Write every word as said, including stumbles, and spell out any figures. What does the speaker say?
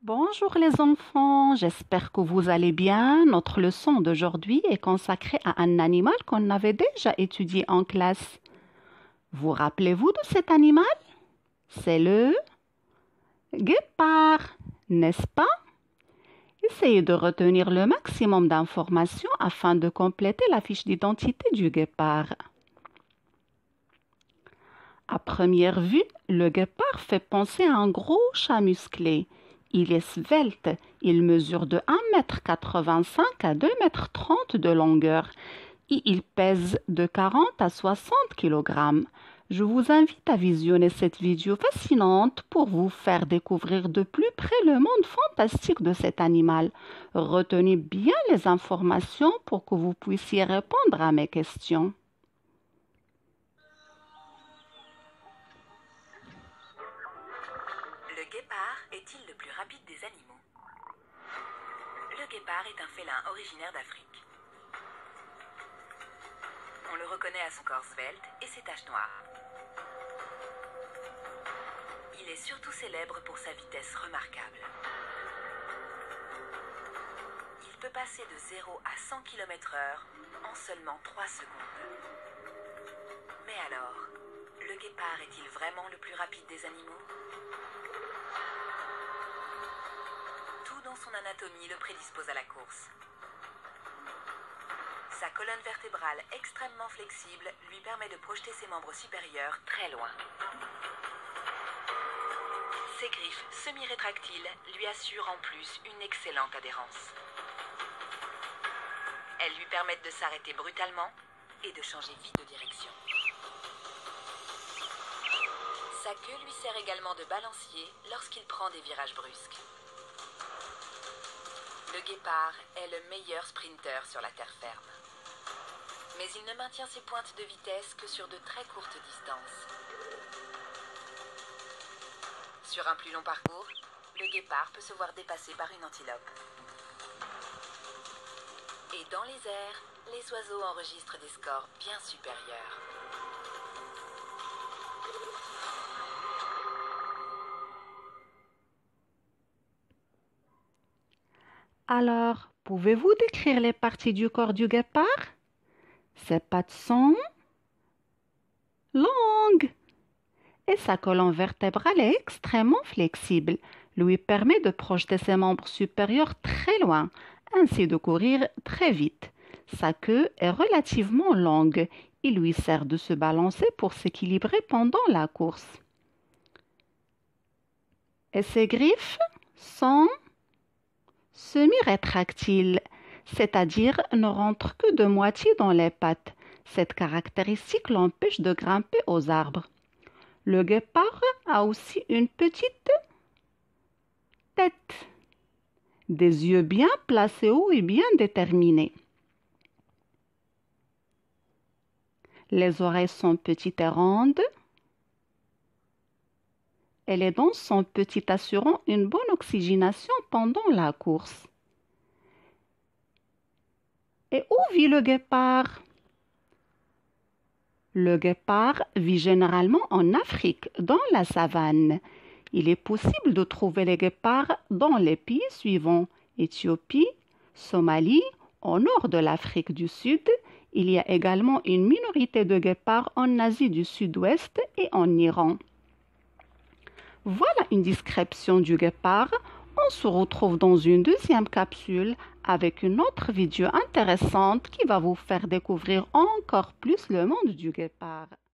Bonjour les enfants, j'espère que vous allez bien. Notre leçon d'aujourd'hui est consacrée à un animal qu'on avait déjà étudié en classe. Vous rappelez-vous de cet animal? C'est le guépard, n'est-ce pas? Essayez de retenir le maximum d'informations afin de compléter la fiche d'identité du guépard. À première vue, le guépard fait penser à un gros chat musclé. Il est svelte, il mesure de un mètre quatre-vingt-cinq à deux mètres trente de longueur et il pèse de quarante à soixante kilogrammes. Je vous invite à visionner cette vidéo fascinante pour vous faire découvrir de plus près le monde fantastique de cet animal. Retenez bien les informations pour que vous puissiez répondre à mes questions. Le guépard est-il le plus rapide des animaux? Le guépard est un félin originaire d'Afrique. On le reconnaît à son corps svelte et ses taches noires. Il est surtout célèbre pour sa vitesse remarquable. Il peut passer de zéro à cent kilomètres heure en seulement trois secondes. Mais alors, le guépard est-il vraiment le plus rapide des animaux? Tout dans son anatomie le prédispose à la course. Sa colonne vertébrale extrêmement flexible lui permet de projeter ses membres supérieurs très loin. Ses griffes semi-rétractiles lui assurent en plus une excellente adhérence. Elles lui permettent de s'arrêter brutalement et de changer vite de direction. Sa queue lui sert également de balancier lorsqu'il prend des virages brusques. Le guépard est le meilleur sprinter sur la terre ferme. Mais il ne maintient ses pointes de vitesse que sur de très courtes distances. Sur un plus long parcours, le guépard peut se voir dépassé par une antilope. Et dans les airs, les oiseaux enregistrent des scores bien supérieurs. Alors, pouvez-vous décrire les parties du corps du guépard? Ses pattes sont longues et sa colonne vertébrale est extrêmement flexible, lui permet de projeter ses membres supérieurs très loin, ainsi de courir très vite. Sa queue est relativement longue et lui sert de se balancer pour s'équilibrer pendant la course. Et ses griffes sont semi-rétractiles, c'est-à-dire ne rentrent que de moitié dans les pattes. Cette caractéristique l'empêche de grimper aux arbres. Le guépard a aussi une petite tête, des yeux bien placés haut et bien déterminés. Les oreilles sont petites et rondes et les dents sont petites, assurant une bonne oxygénation pendant la course. Et où vit le guépard? Le guépard vit généralement en Afrique, dans la savane. Il est possible de trouver les guépards dans les pays suivants: Éthiopie, Somalie, au nord de l'Afrique du Sud. Il y a également une minorité de guépards en Asie du Sud-Ouest et en Iran. Voilà une description du guépard. On se retrouve dans une deuxième capsule avec une autre vidéo intéressante qui va vous faire découvrir encore plus le monde du guépard.